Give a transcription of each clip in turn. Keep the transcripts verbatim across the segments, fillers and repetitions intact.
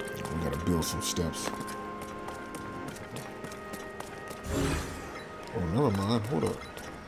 We gotta build some steps. Oh, never mind. Hold up.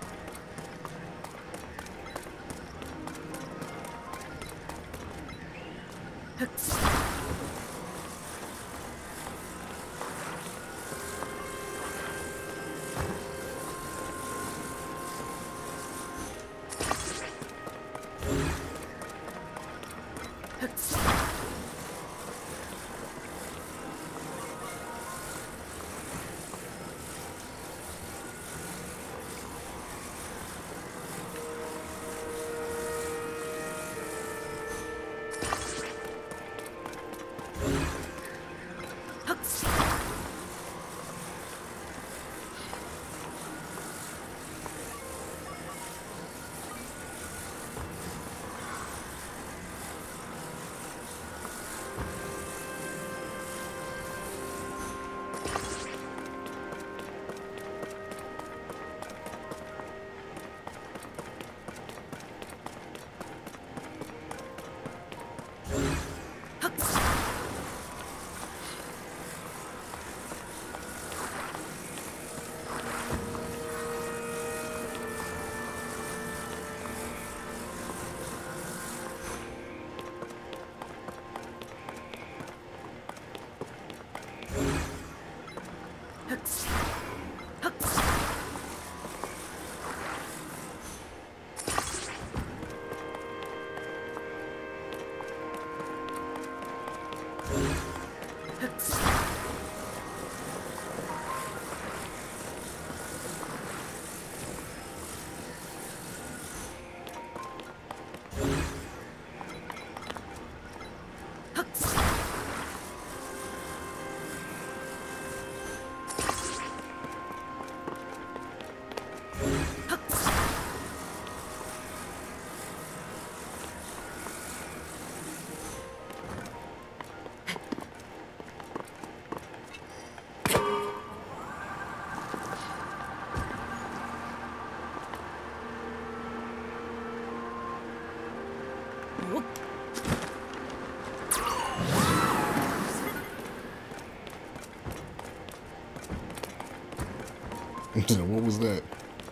What was that?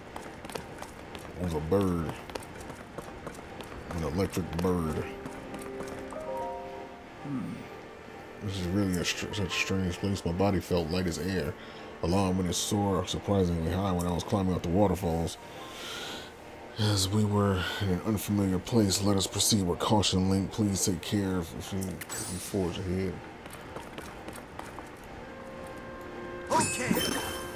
It was a bird. An electric bird. Hmm. This is really a str such a strange place. My body felt light as air. Alarm went soar surprisingly high when I was climbing up the waterfalls. As we were in an unfamiliar place, let us proceed with caution. Link, please take care if, if, you, if you forge ahead. Okay.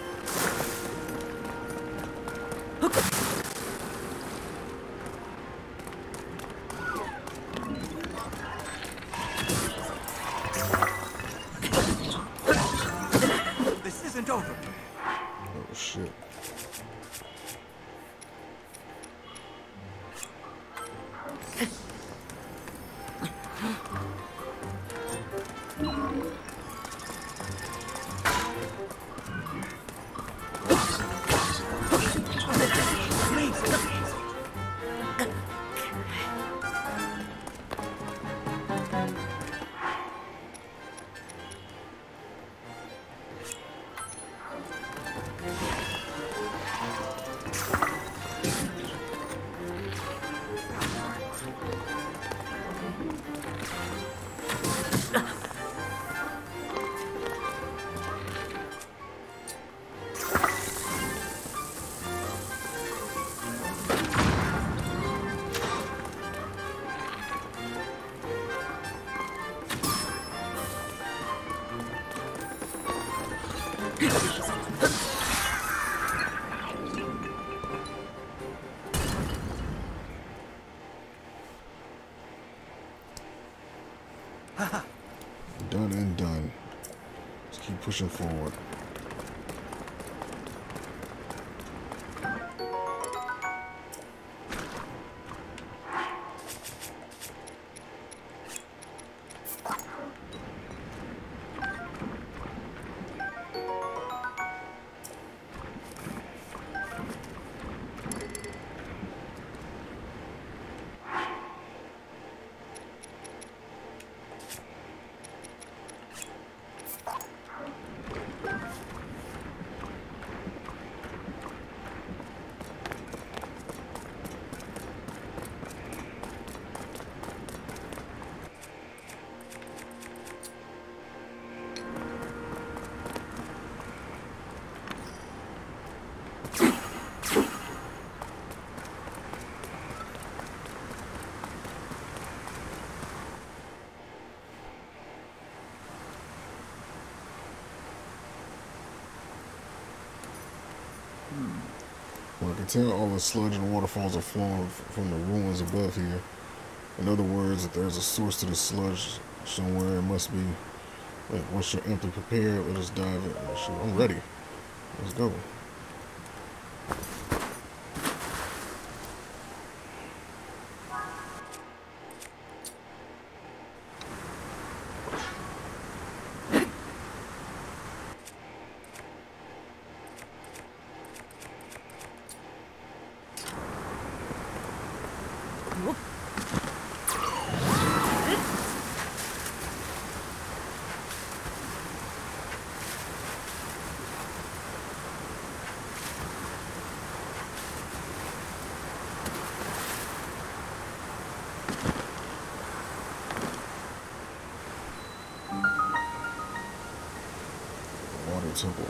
This isn't over. Oh shit. Done and done. Let's keep pushing forward. can tell all the sludge and waterfalls are flowing from the ruins above here. In other words, if there's a source to the sludge somewhere, it must be. Wait, once you're amply prepared, let us dive in. Shoot, I'm ready. Let's go. Temple.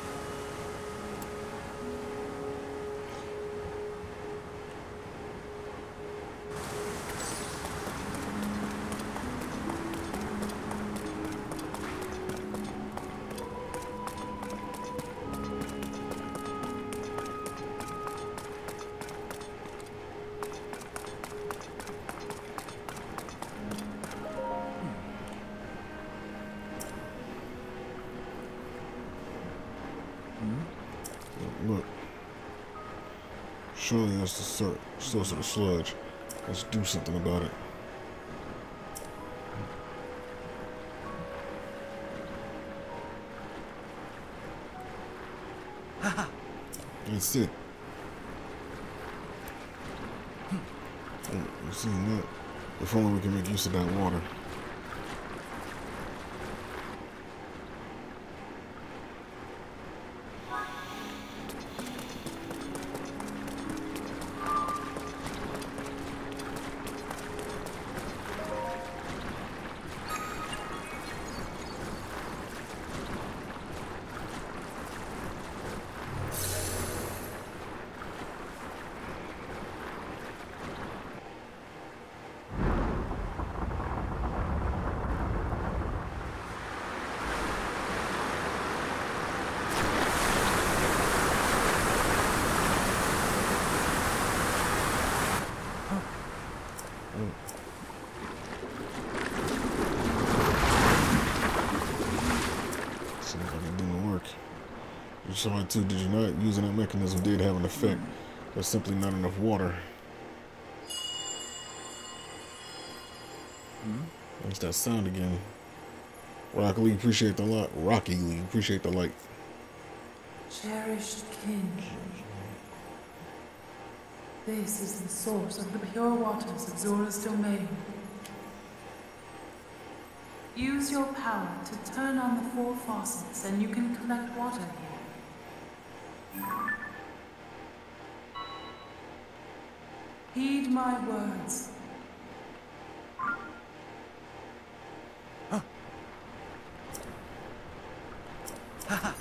Look, surely that's the source of the sludge. Let's do something about it. That's it. You see that? If only we can make use of that water. Somebody too, did you not? Using that mechanism did have an effect. There's simply not enough water. Hmm? That's that sound again. Rocky Lee, appreciate the light. Rocky Lee, appreciate the light. Cherished kin. This is the source of the pure waters of Zora's domain. Use your power to turn on the four faucets and you can collect water here. Heed my words. Huh. Haha.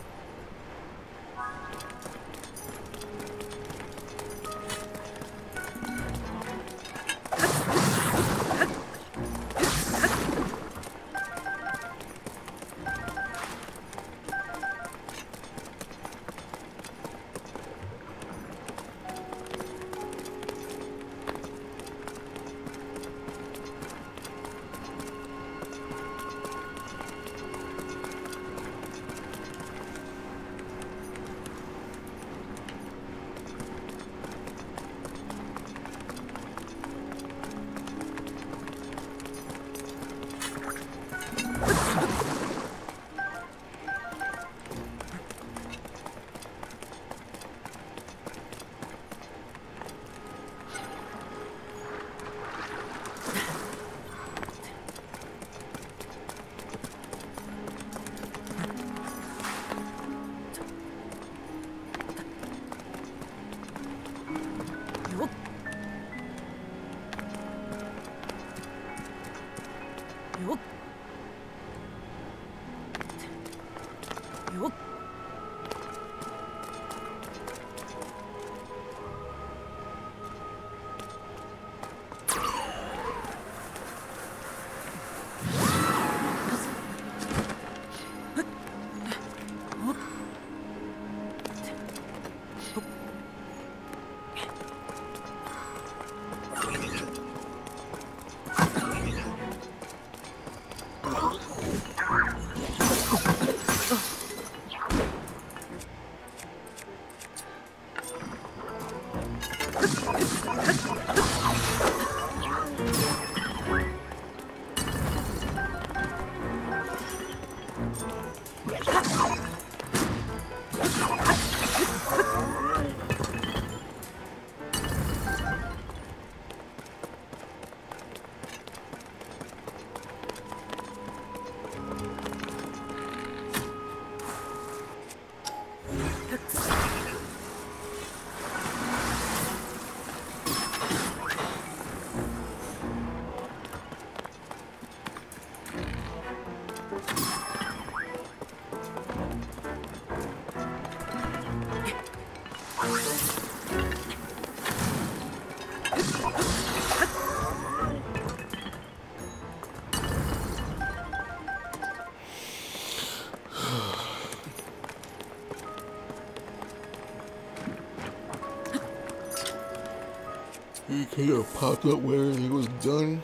He could have popped up where he was done.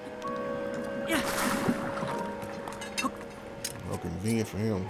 How convenient for him.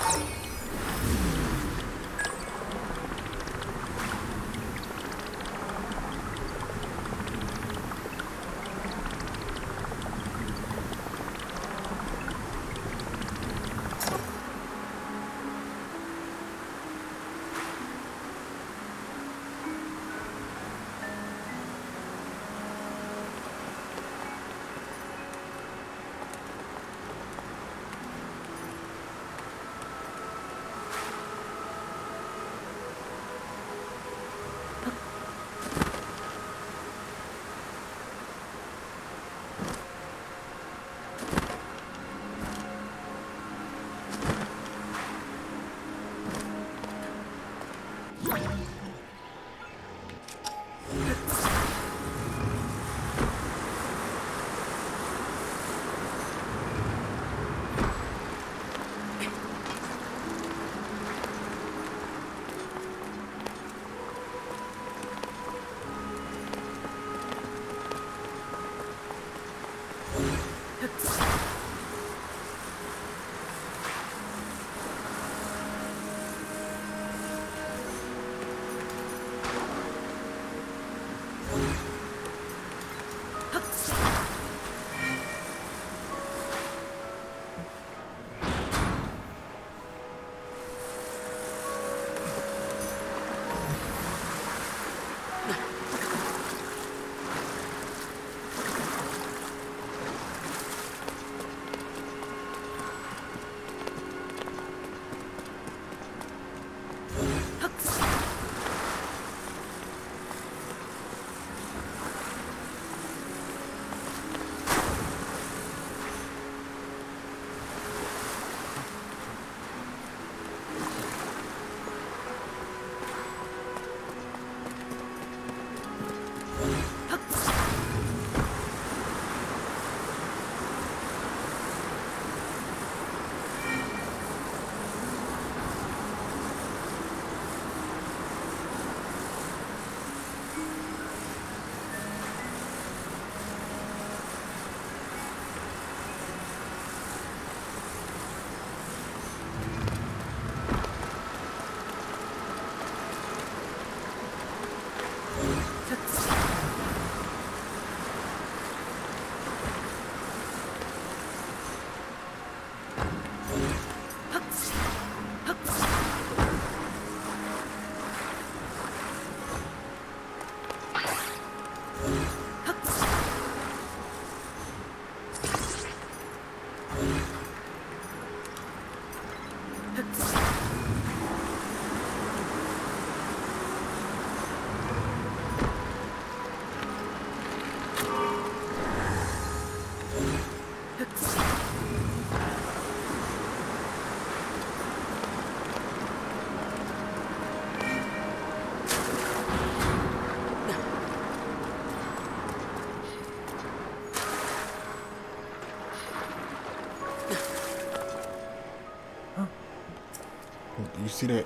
You see that?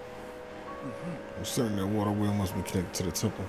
Mm-hmm. I'm certain that water wheel must be connected to the temple.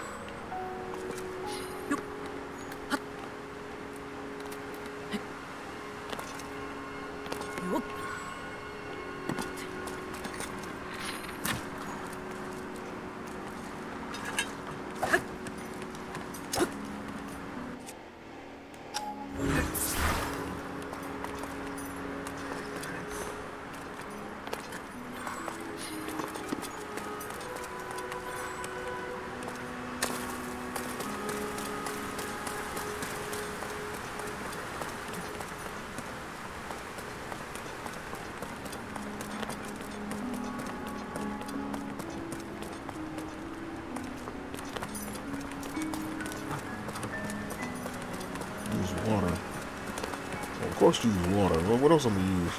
Water. Well, of course, use water. Well, what else am I gonna use?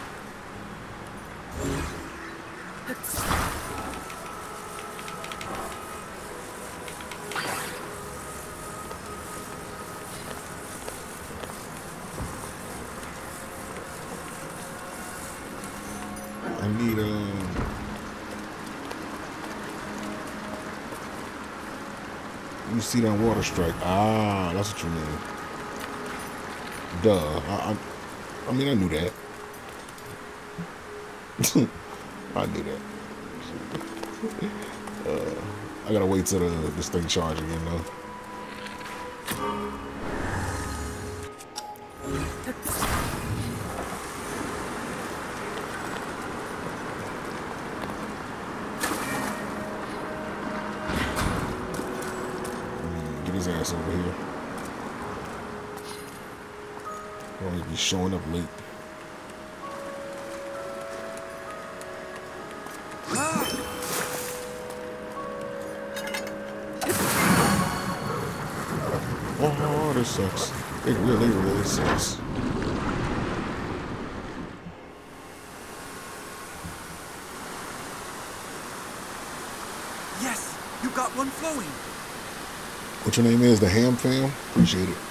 I need um. You see that water strike? Ah, that's what you mean. Duh. I, I, I mean, I knew that. I knew that. Uh, I gotta wait till the this thing charge again though. Get his ass over here. Always be showing up late. Oh, this sucks. It really, really sucks. Yes, you got one flowing. What your name is? The Ham Fam? Appreciate it.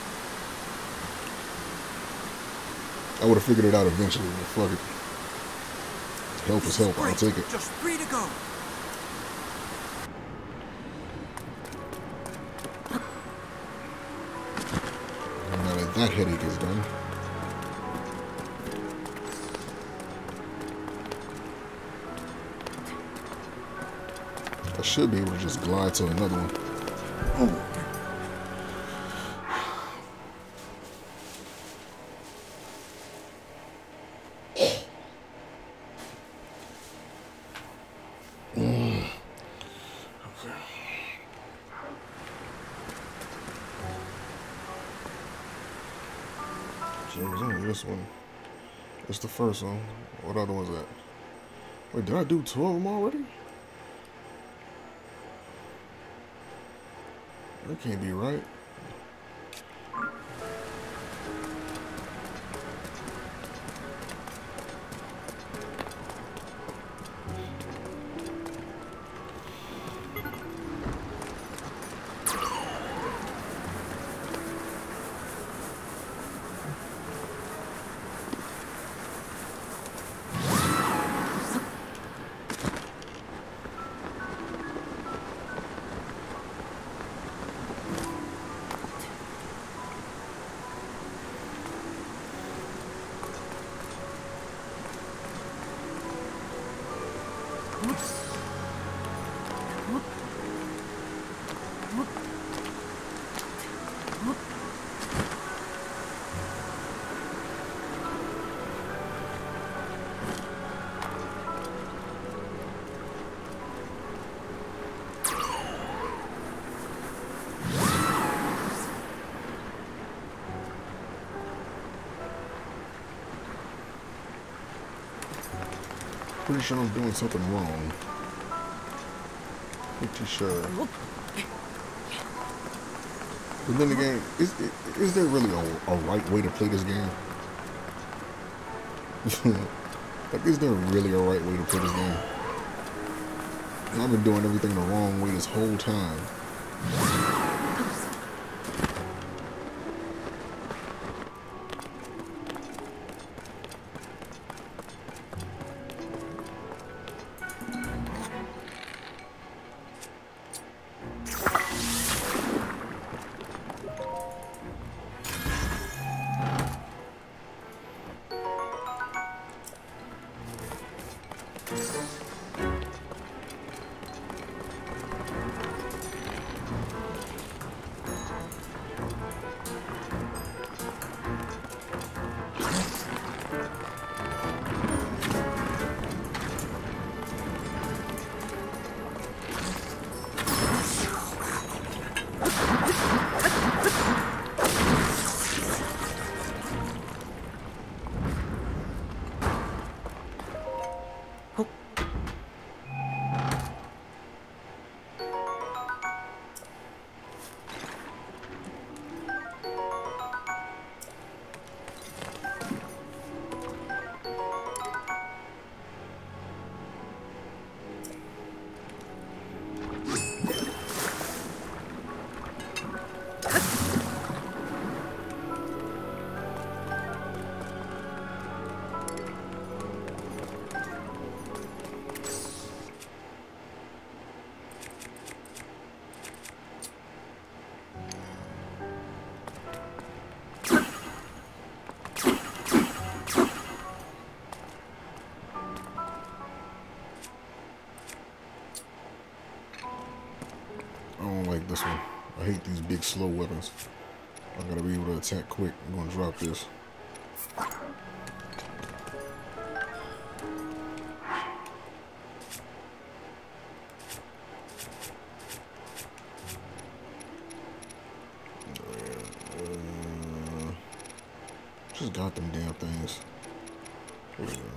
I would have figured it out eventually, but fuck it. Help is help. I'll take it. Just three to go. Now that that headache is done. I should be able to just glide to another one. Oh. This one. It's the first one. What other one's that? Wait, did I do two of them already? That can't be right. Pretty sure I'm doing something wrong. Pretty sure. But then again, is, is there really a, a right way to play this game? Like, is there really a right way to play this game? And I've been doing everything the wrong way this whole time. big slow weapons. I gotta be able to attack quick. I'm gonna drop this. Uh, just got them damn things. There we go.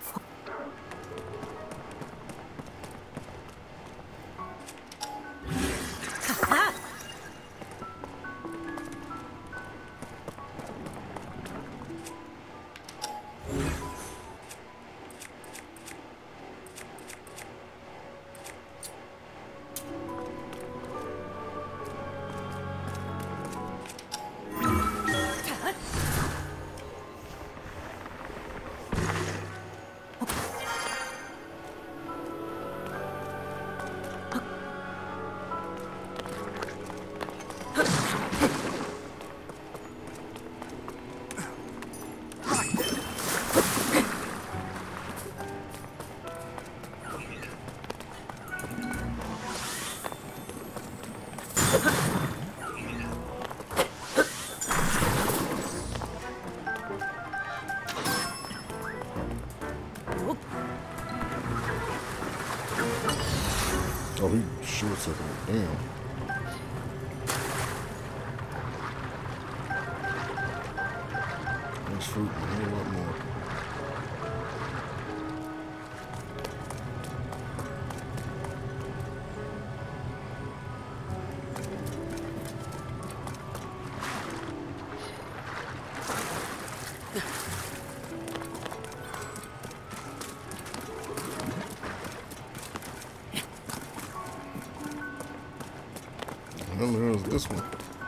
Oh, he short circuited. Damn. There's fruit and a whole lot more. What the hell is this one?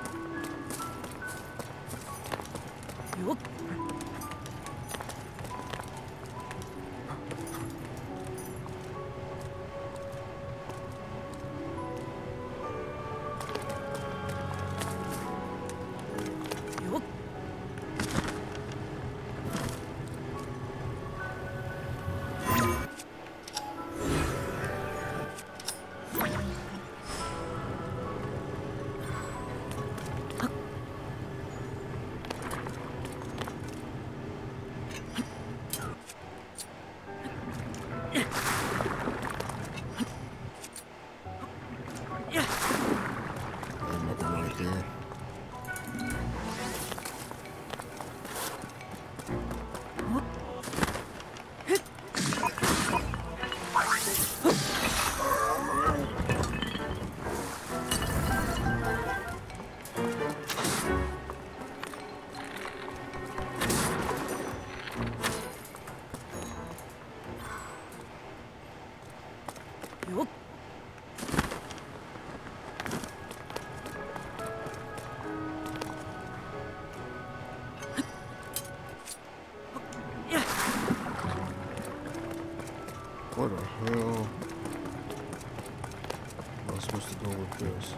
Where the hell am I supposed to go with this?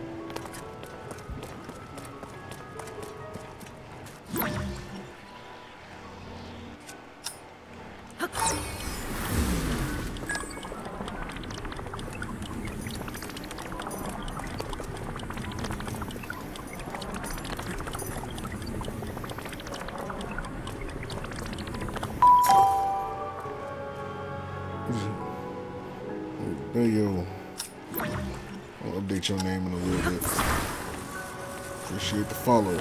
Hey yo, I'll update your name in a little bit. Appreciate the follow.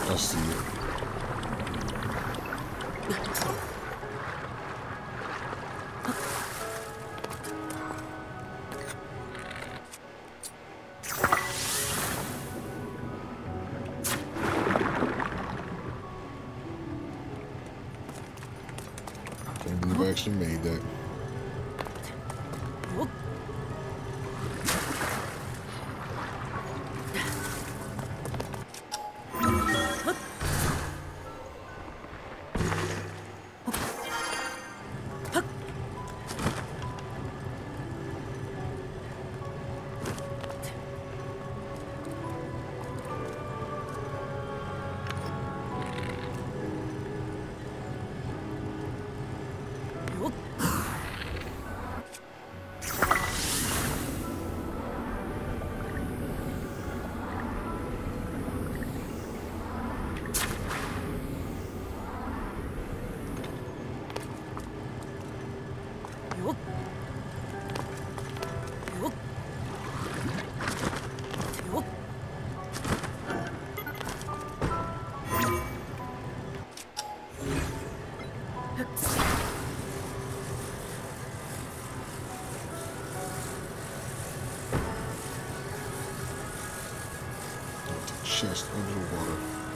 I see it. Can't believe I actually made that. Chest underwater.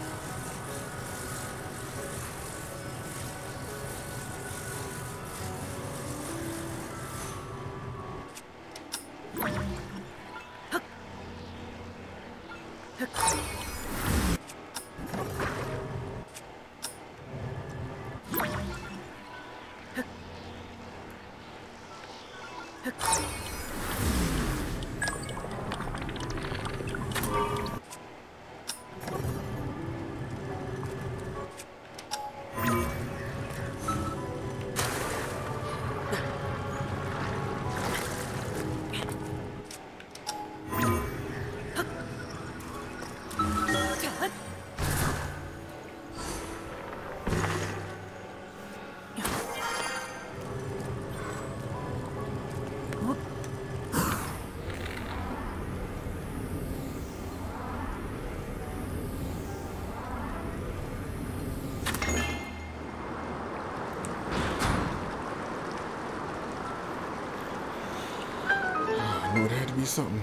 I knew it had to be something.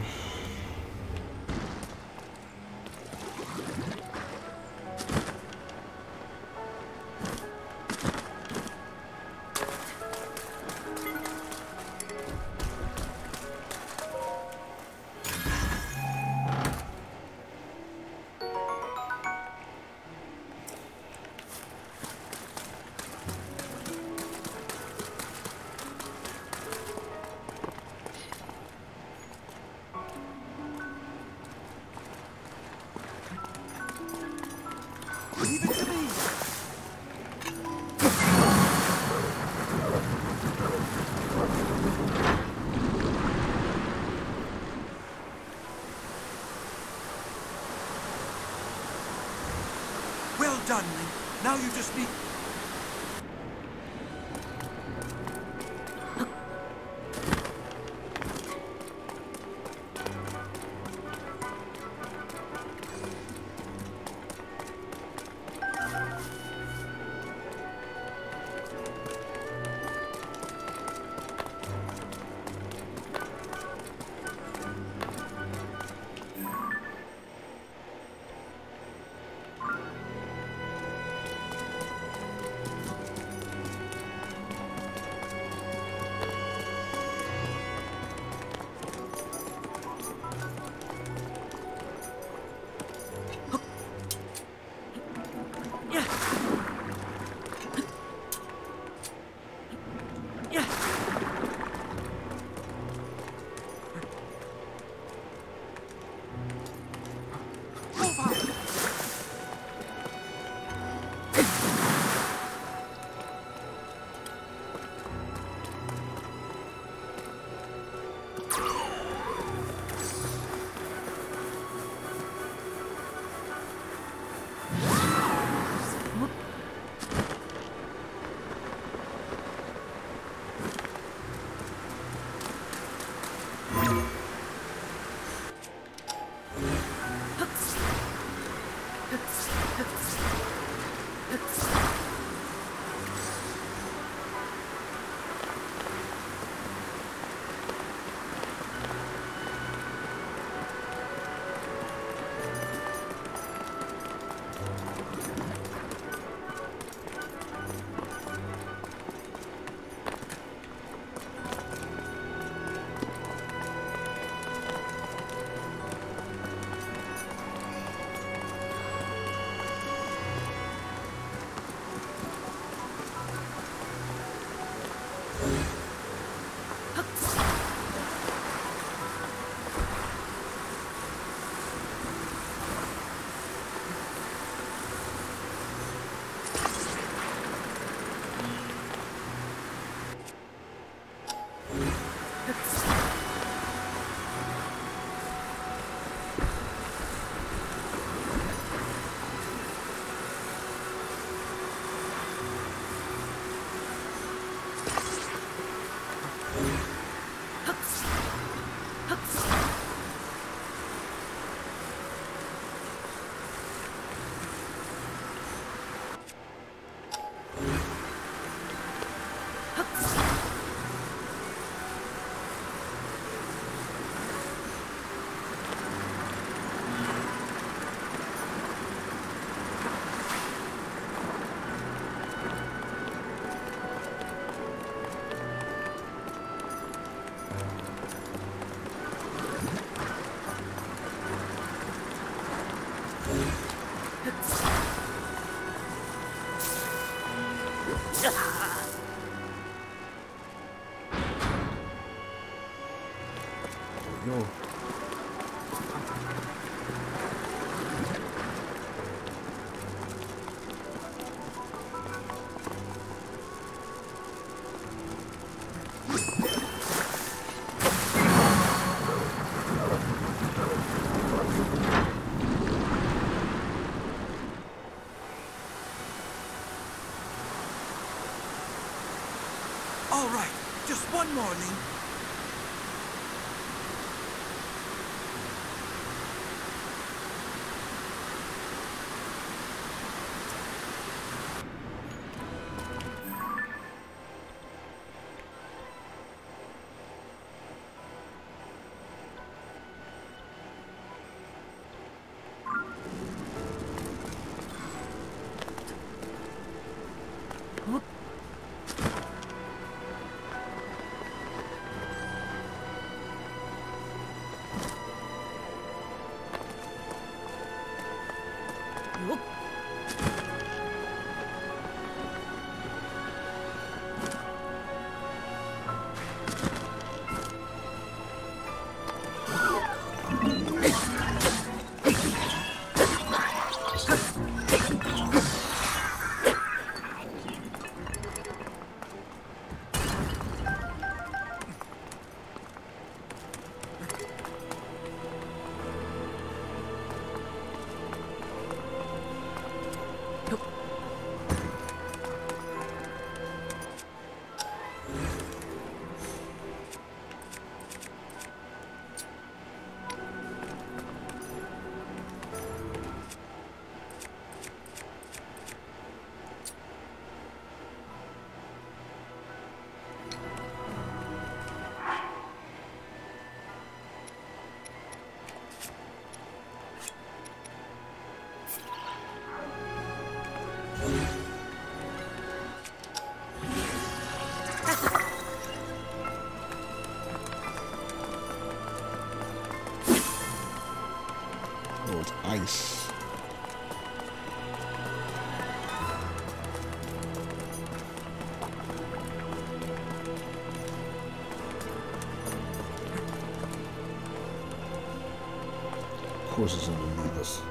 Leave it to me. Well done, Link. Now you just need... Yo. All right, just one more, Ling. Oh, it's ice. Of course it's underneath us.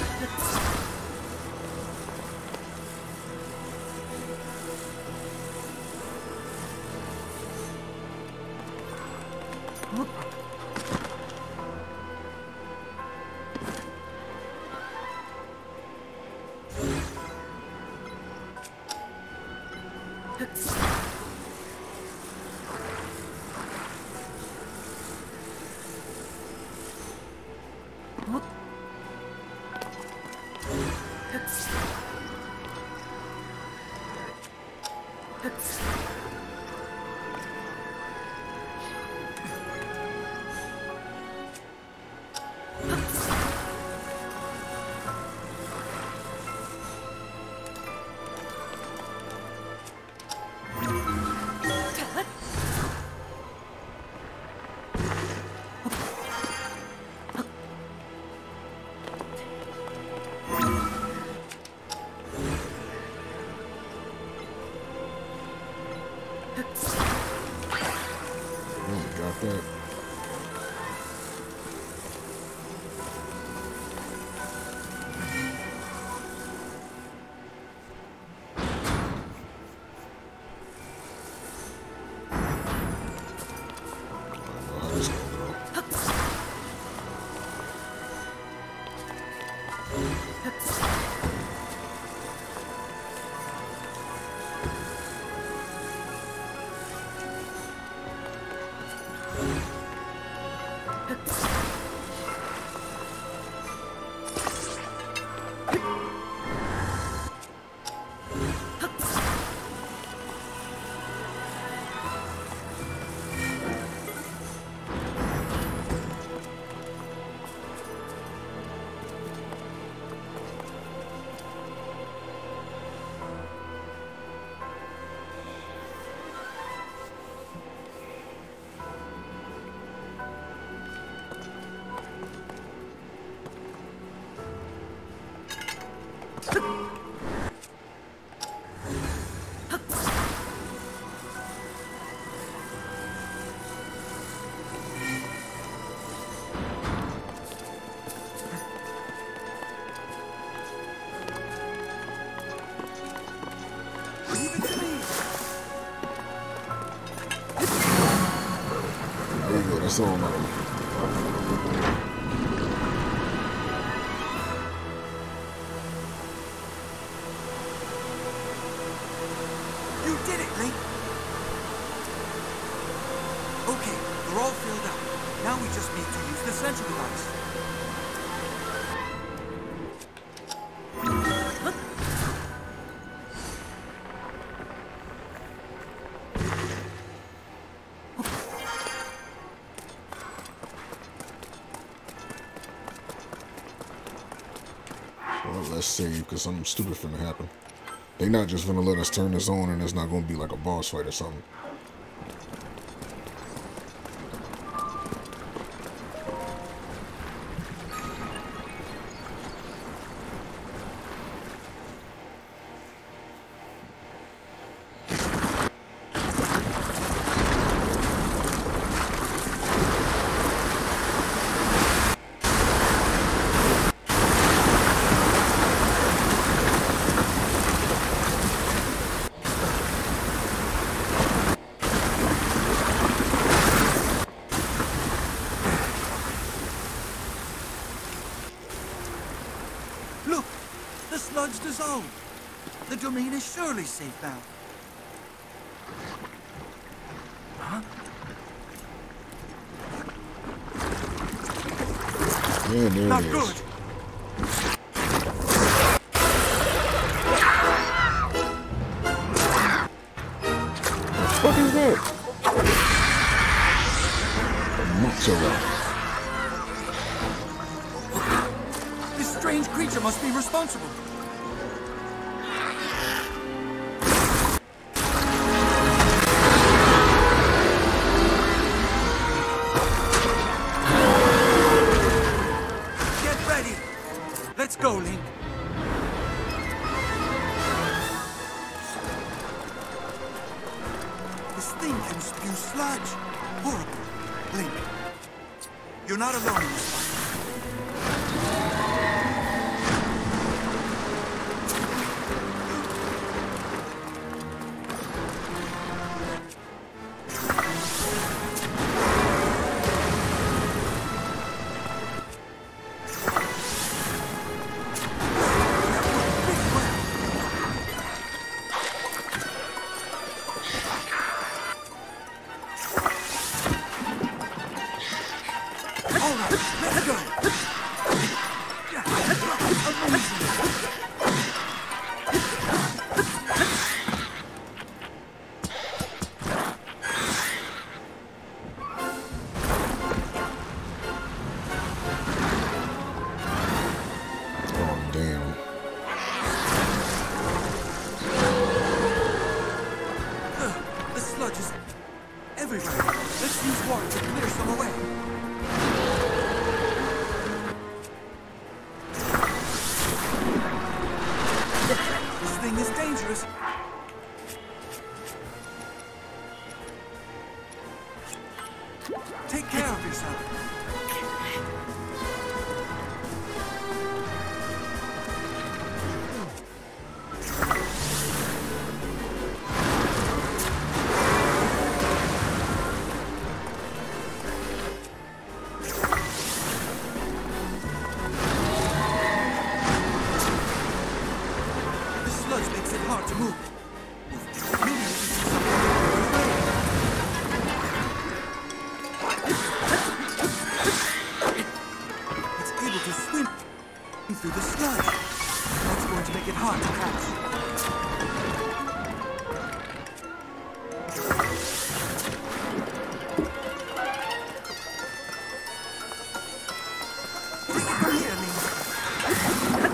Oh, got that. That's all now. You did it, Link! Okay, we're all filled up. Now we just need to use the central device. Well, let's save, because something stupid finna happen. They not just gonna let us turn this on and it's not gonna be like a boss fight or something. Look! The sludge dissolved! The domain is surely safe now. Huh? Yeah, there Not it is. good! What is that? Macho. This strange creature must be responsible. Get ready. Let's go, Link. This thing can spew sludge. Horrible. Link, you're not alone in this fight. Take care of yourself. The sludge makes it hard to move. Maybe we can do something. To swim through the sludge. That's going to make it hard to catch. Over here, Link.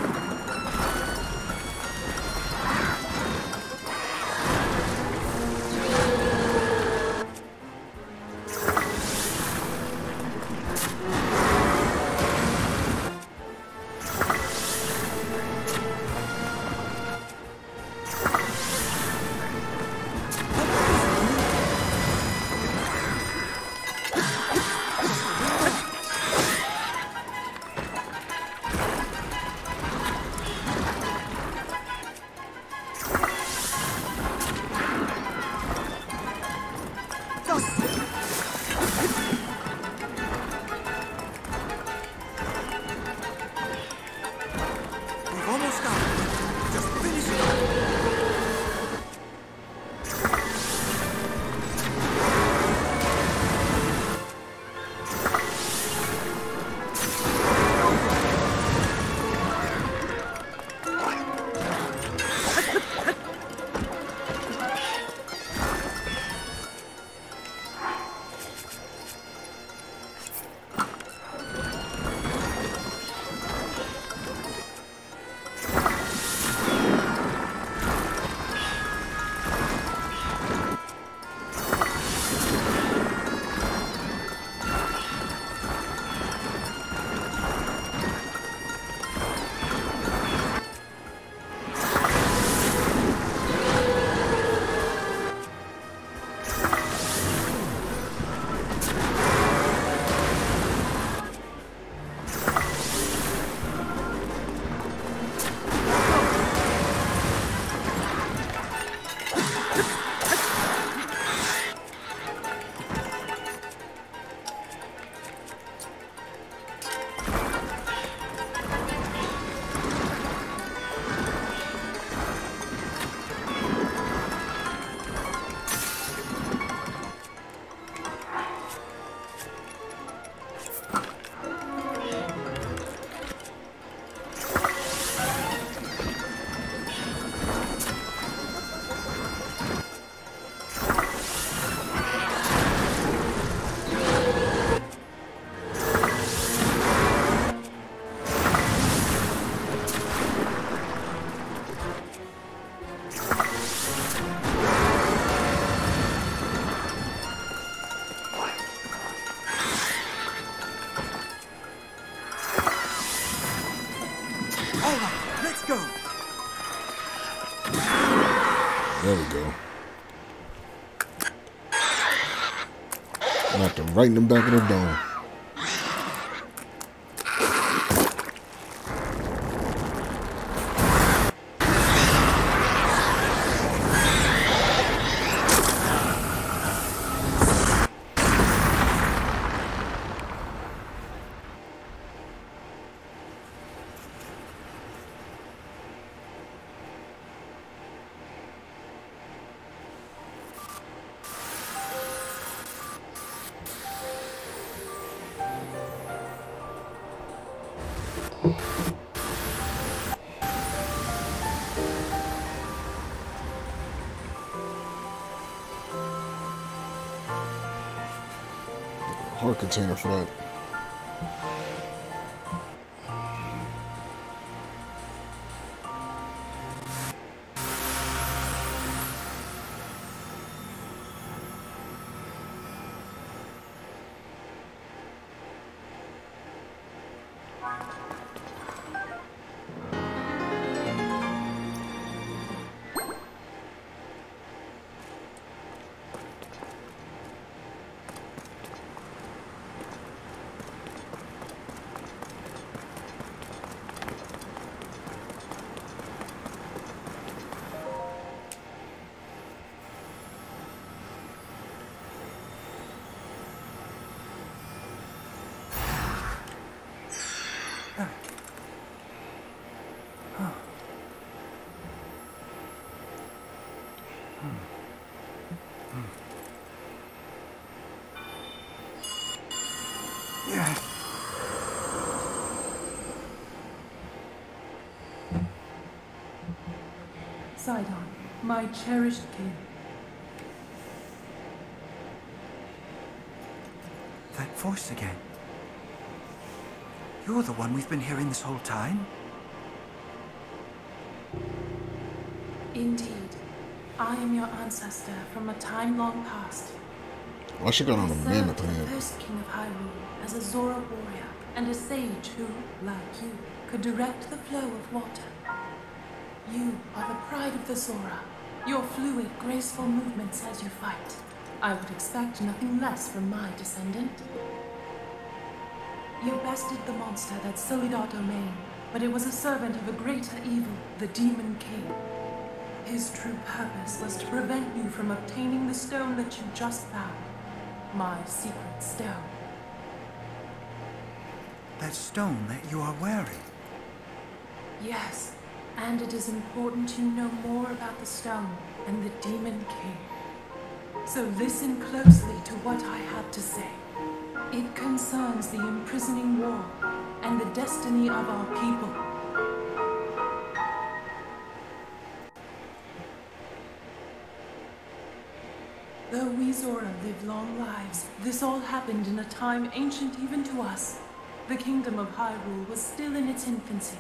We've almost got it. Just finish it up. All right, let's go. There we go. Knocked him right in the back of the dome. heart container for that. Sidon, my cherished king. That voice again. You're the one we've been hearing this whole time? Indeed. I am your ancestor from a time long past. Why she got on a I mammoth served the head? first king of Hyrule as a Zora warrior and a sage who, like you, could direct the flow of water. You are the pride of the Zora, your fluid, graceful movements as you fight. I would expect nothing less from my descendant. You bested the monster that sullied our domain, but it was a servant of a greater evil, the Demon King. His true purpose was to prevent you from obtaining the stone that you just found. My secret stone. That stone that you are wearing? Yes, and it is important you know more about the stone and the Demon King. So listen closely to what I have to say. It concerns the imprisoning war and the destiny of our people. Though we Zora live long lives, this all happened in a time ancient even to us. The kingdom of Hyrule was still in its infancy.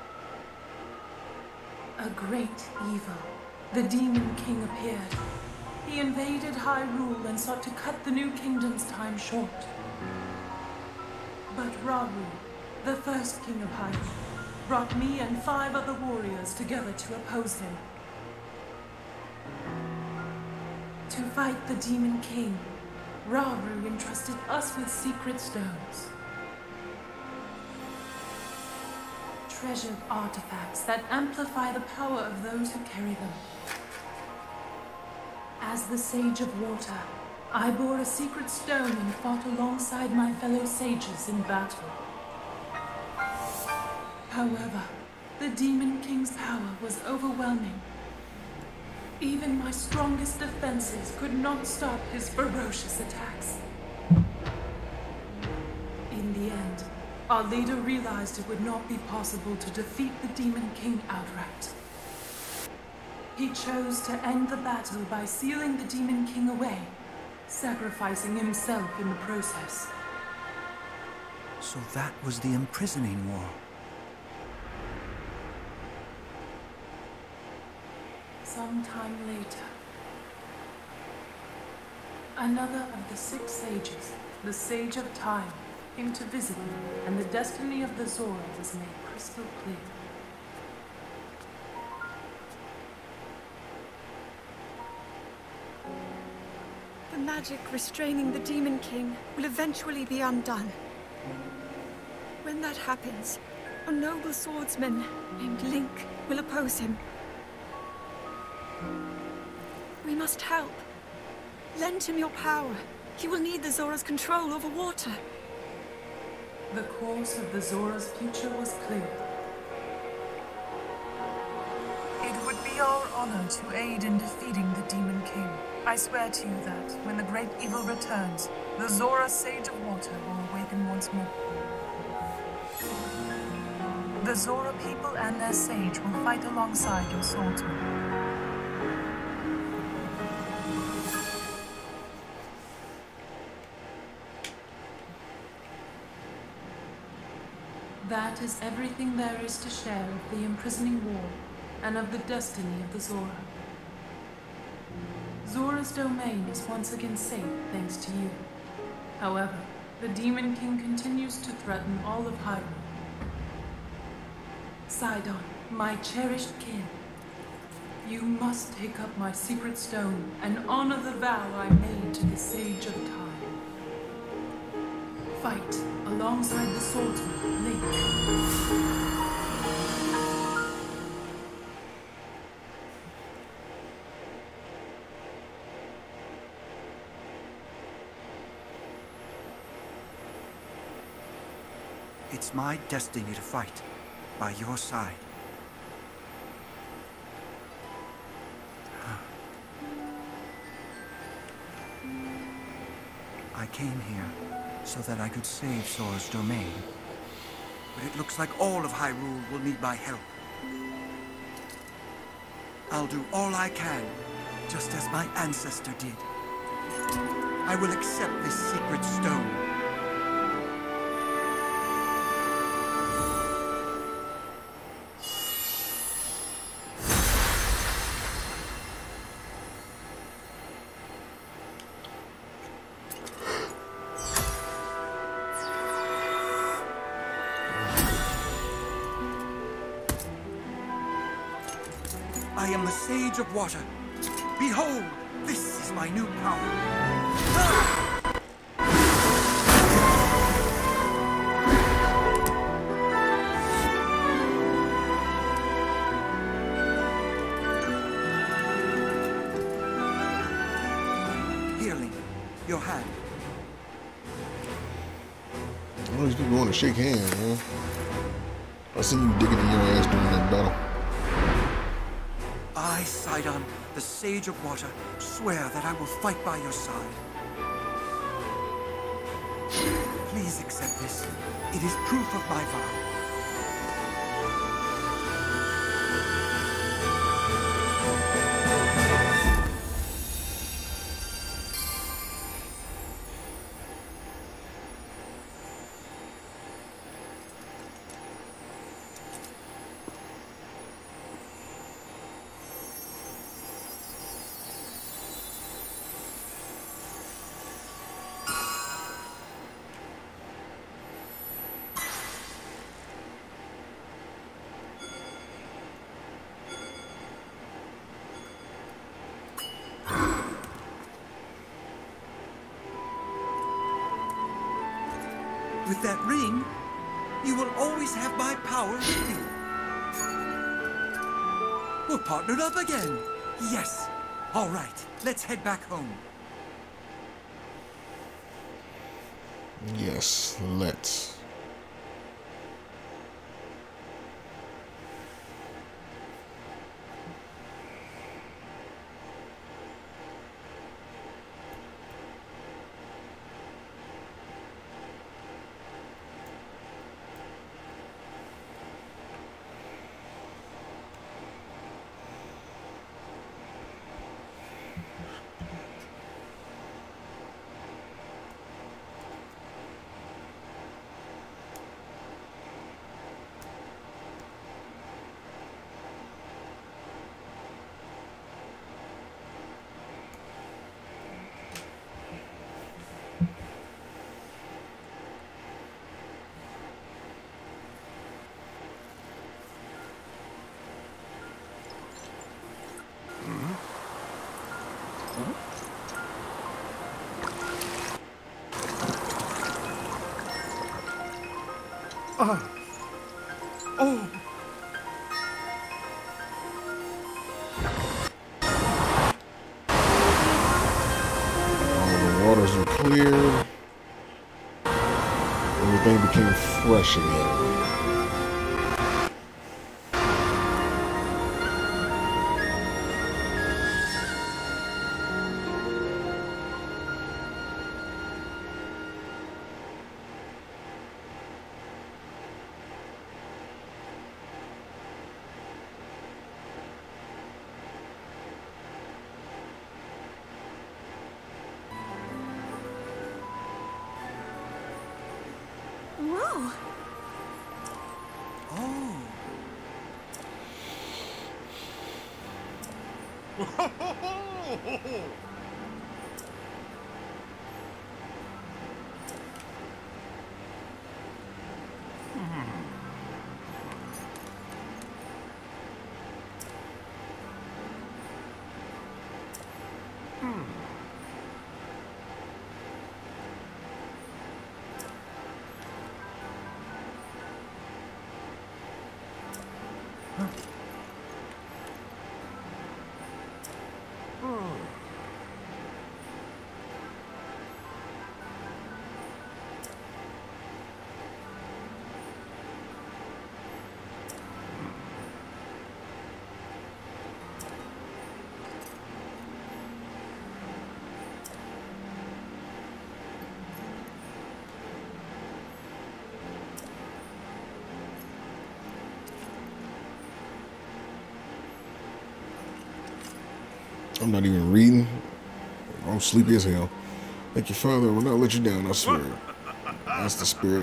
A great evil, the Demon King, appeared. He invaded Hyrule and sought to cut the new kingdom's time short. But Rauru, the first king of Hyrule, brought me and five other warriors together to oppose him. To fight the Demon King, Rauru entrusted us with secret stones. Treasured artifacts that amplify the power of those who carry them. As the Sage of Water, I bore a secret stone and fought alongside my fellow sages in battle. However, the Demon King's power was overwhelming. Even my strongest defenses could not stop his ferocious attacks. In the end, our leader realized it would not be possible to defeat the Demon King outright. He chose to end the battle by sealing the Demon King away, sacrificing himself in the process. So that was the imprisoning war. Sometime later, another of the six sages, the Sage of Time, came to visit me, and the destiny of the Zora was made crystal clear. The magic restraining the Demon King will eventually be undone. When that happens, a noble swordsman named Link will oppose him. We must help. Lend him your power. He will need the Zora's control over water. The course of the Zora's future was clear. It would be our honor to aid in defeating the Demon King. I swear to you that, when the great evil returns, the Zora Sage of Water will awaken once more. The Zora people and their sage will fight alongside your swordsman. That is everything there is to share of the imprisoning war and of the destiny of the Zora. Zora's domain is once again safe thanks to you. However, the Demon King continues to threaten all of Hyrule. Sidon, my cherished kin, you must take up my secret stone and honor the vow I made to the Sage of Time. Fight alongside the swordsman, Link. It's my destiny to fight by your side. I came here so that I could save Sora's domain. But it looks like all of Hyrule will need my help. I'll do all I can, just as my ancestor did. I will accept this secret stone. I am the Sage of Water. Behold, this is my new power. Ah! Here, Link, your hand. All these people want to shake hands, man. I seen you digging in your ass during that battle. I, Sidon, the Sage of Water, swear that I will fight by your side. Please accept this. It is proof of my vow. With that ring, you will always have my power with you. We're partnered up again. Yes. All right, let's head back home. Yes, let's. Oh. Oh. All the waters are clear. Everything became fresh again. Whoa! I'm not even reading. I'm sleepy as hell. Thank you, Father. I will not let you down, I swear. That's the spirit.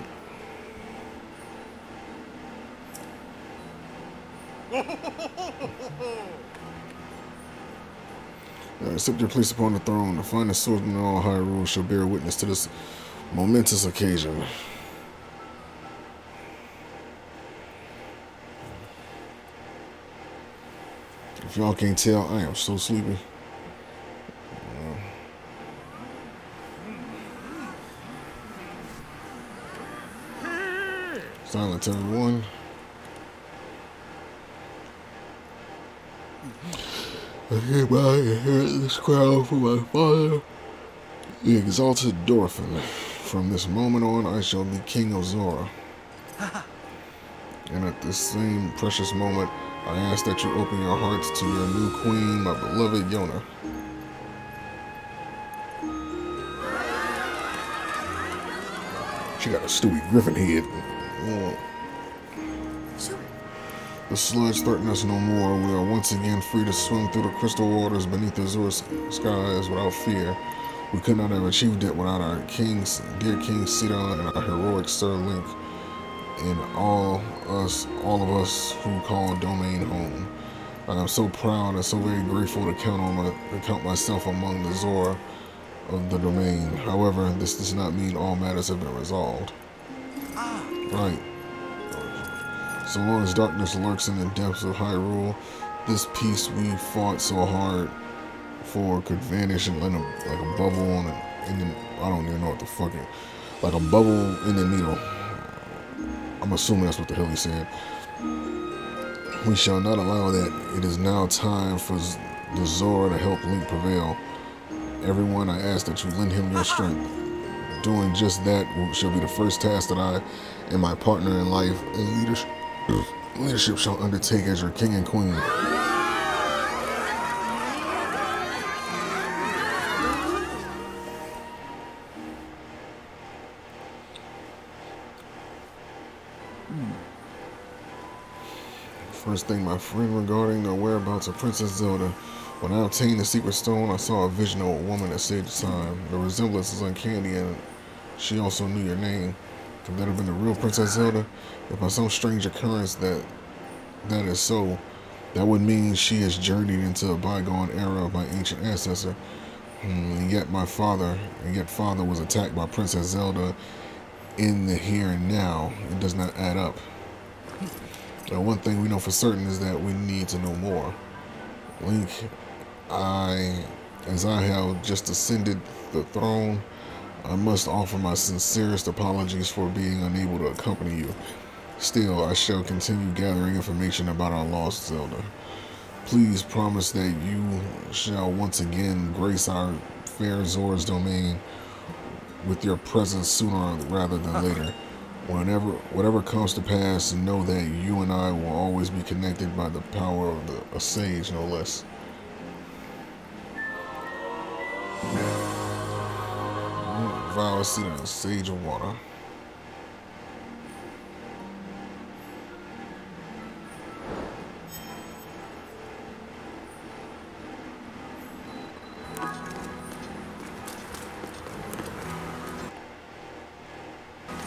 Uh, accept your place upon the throne. The finest swordsman in all Hyrule shall bear witness to this momentous occasion. If y'all can't tell, I am so sleepy. Uh, silent everyone. I hereby inherit this crown from my father, the exalted Dorephan. From this moment on, I shall be king of Zora. And at this same precious moment, I ask that you open your hearts to your new queen, my beloved Yona. She got a Stewie Griffin head. Oh. Sure. The sludge threaten us no more. We are once again free to swim through the crystal waters beneath the Azure skies without fear. We could not have achieved it without our kings, dear King Sidon, and our heroic Sir Link, and all us, all of us who call Domain home. I am so proud and so very grateful to count on my, to count myself among the Zora of the Domain. However, this does not mean all matters have been resolved. Right. So long as darkness lurks in the depths of Hyrule, this peace we fought so hard for could vanish and let a, like a bubble on it. In the, I don't even know what the fuck it, like a bubble in the needle. I'm assuming that's what the hell he said. We shall not allow that. It is now time for the Zora to help Link prevail. Everyone, I ask that you lend him your strength. Doing just that shall be the first task that I and my partner in life and leadership, leadership shall undertake as your king and queen. First thing, my friend, regarding the whereabouts of Princess Zelda. When I obtained the secret stone, I saw a vision of a woman that saved time. The resemblance is uncanny, and she also knew your name. Could that have been the real Princess Zelda? If by some strange occurrence that that is so, that would mean she has journeyed into a bygone era of my ancient ancestor. Hmm, and yet my father, and yet father was attacked by Princess Zelda in the here and now. It does not add up. Now, one thing we know for certain is that we need to know more. Link, I, as I have just ascended the throne, I must offer my sincerest apologies for being unable to accompany you. Still, I shall continue gathering information about our lost Zelda. Please promise that you shall once again grace our fair Zora's domain with your presence sooner rather than later. Whenever, whatever comes to pass, know that you and I will always be connected by the power of the, a sage, no less. Vow of Sidon, Sage of Water.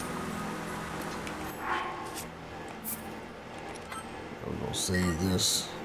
We're gonna save this.